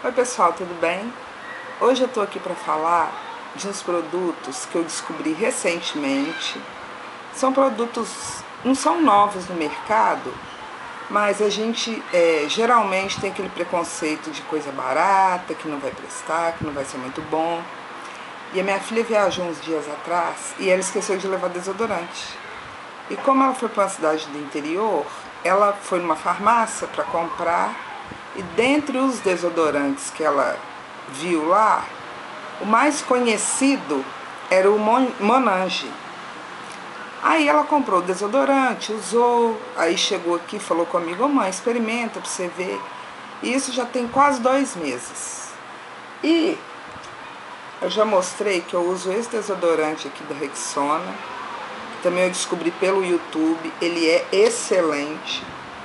Oi pessoal, tudo bem? Hoje eu tô aqui para falar de uns produtos que eu descobri recentemente. São produtos, não são novos no mercado, mas a gente geralmente tem aquele preconceito de coisa barata, que não vai prestar, que não vai ser muito bom. E a minha filha viajou uns dias atrás e ela esqueceu de levar desodorante. E como ela foi para uma cidade do interior, ela foi numa farmácia para comprar. E dentre os desodorantes que ela viu lá, o mais conhecido era o Monange. Aí ela comprou o desodorante, usou, aí chegou aqui e falou comigo: ô mãe, experimenta pra você ver. E isso já tem quase 2 meses. E eu já mostrei que eu uso esse desodorante aqui da Rexona, que também eu descobri pelo YouTube, ele é excelente.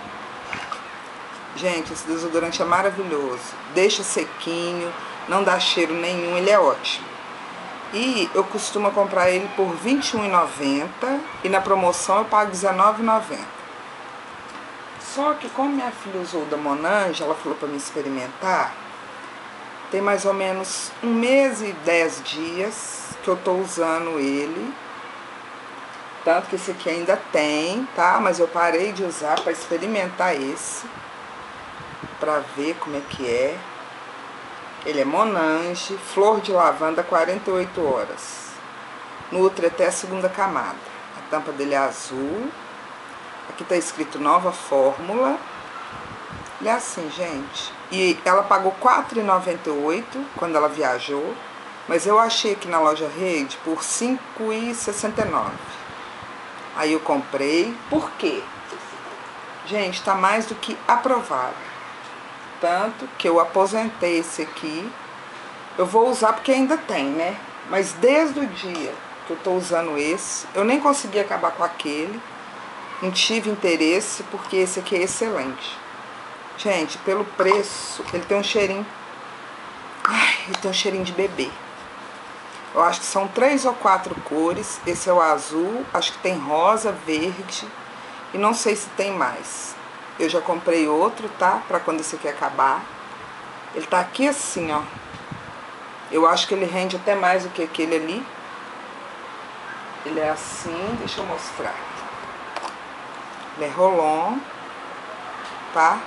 Gente, esse desodorante é maravilhoso, deixa sequinho, não dá cheiro nenhum, ele é ótimo. E eu costumo comprar ele por R$ 21,90 e na promoção eu pago R$ 19,90. Só que como minha filha usou o da Monange, ela falou para me experimentar, tem mais ou menos 1 mês e 10 dias que eu tô usando ele. Tanto que esse aqui ainda tem, tá? Mas eu parei de usar para experimentar esse, para ver como é que é. Ele é Monange, flor de lavanda, 48 horas. Nutre até a 2ª camada. A tampa dele é azul. Aqui tá escrito nova fórmula. Ele é assim, gente. E ela pagou R$ 4,98 quando ela viajou. Mas eu achei aqui na loja Rede por R$ 5,69. Aí eu comprei. Por quê? Gente, tá mais do que aprovado. Tanto que eu aposentei esse aqui. Eu vou usar porque ainda tem, né? Mas desde o dia que eu tô usando esse, eu nem consegui acabar com aquele. Não tive interesse porque esse aqui é excelente. Gente, pelo preço, ele tem um cheirinho. Ai, ele tem um cheirinho de bebê. Eu acho que são 3 ou 4 cores. Esse é o azul, acho que tem rosa, verde e não sei se tem mais. Eu já comprei outro, tá? Pra quando esse aqui acabar. Ele tá aqui assim, ó. Eu acho que ele rende até mais do que aquele ali. Ele é assim, deixa eu mostrar. Ele é Rolon, tá?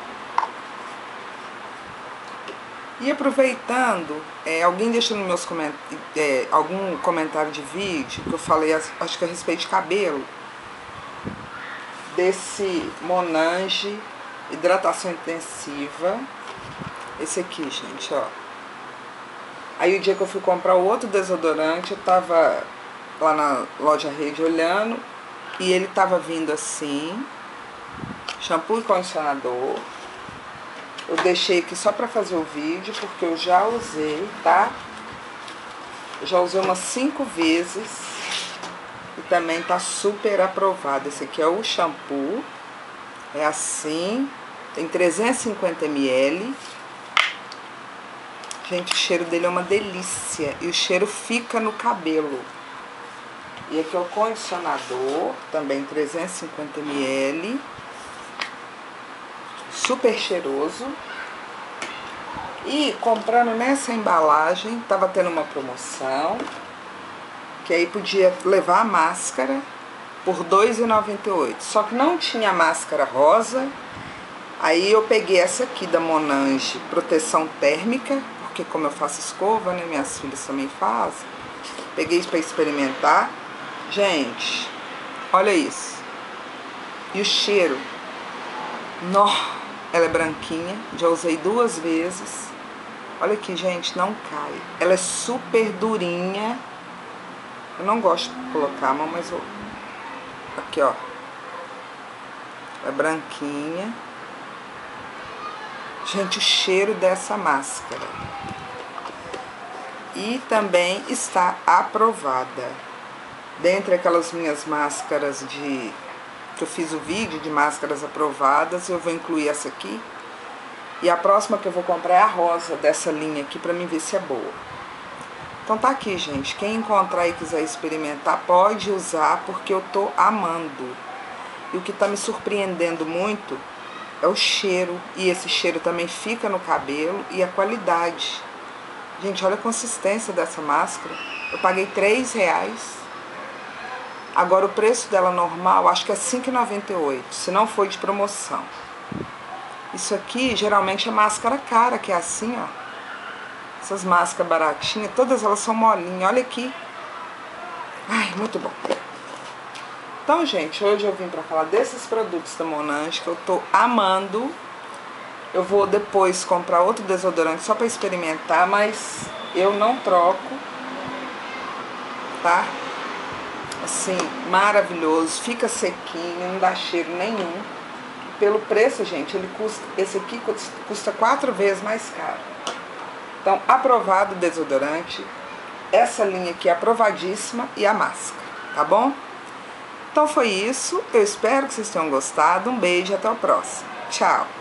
E aproveitando, alguém deixou nos meus algum comentário de vídeo que eu falei, acho que a respeito de cabelo, desse Monange hidratação intensiva. Esse aqui, gente, ó. Aí o dia que eu fui comprar o outro desodorante, eu tava lá na loja Rede olhando e ele tava vindo assim, shampoo e condicionador. Eu deixei aqui só pra fazer o vídeo, porque eu já usei, tá? Eu já usei umas 5 vezes. E também tá super aprovado. Esse aqui é o shampoo. É assim. Tem 350 ml. Gente, o cheiro dele é uma delícia. E o cheiro fica no cabelo. E aqui é o condicionador. Também 350 ml. Super cheiroso. E comprando nessa embalagem, tava tendo uma promoção. Que aí podia levar a máscara por R$ 2,98. Só que não tinha máscara rosa. Aí eu peguei essa aqui da Monange, proteção térmica, porque como eu faço escova, né, minhas filhas também fazem. Peguei para experimentar. Gente, olha isso. E o cheiro. Nó, ela é branquinha, já usei 2 vezes. Olha aqui, gente, não cai. Ela é super durinha. Eu não gosto de colocar a mão, mas eu... Aqui, ó. É branquinha. Gente, o cheiro dessa máscara. E também está aprovada. Dentre aquelas minhas máscaras que eu fiz o vídeo de máscaras aprovadas, eu vou incluir essa aqui. E a próxima que eu vou comprar é a rosa dessa linha aqui, pra mim ver se é boa. Então tá aqui, gente. Quem encontrar e quiser experimentar, pode usar, porque eu tô amando. E o que tá me surpreendendo muito é o cheiro. E esse cheiro também fica no cabelo e a qualidade. Gente, olha a consistência dessa máscara. Eu paguei R$3. Agora o preço dela normal, acho que é R$5,98, se não for de promoção. Isso aqui geralmente é máscara cara, que é assim, ó. Essas máscaras baratinhas, todas elas são molinhas. Olha aqui. Ai, muito bom. Então, gente, hoje eu vim pra falar desses produtos da Monange que eu tô amando. Eu vou depois comprar outro desodorante só pra experimentar, mas eu não troco, tá? Assim, maravilhoso, fica sequinho, não dá cheiro nenhum. Pelo preço, gente, ele custa, esse aqui custa 4 vezes mais caro. Então, aprovado o desodorante. Essa linha aqui é aprovadíssima e a máscara, tá bom? Então foi isso, eu espero que vocês tenham gostado. Um beijo e até o próximo. Tchau!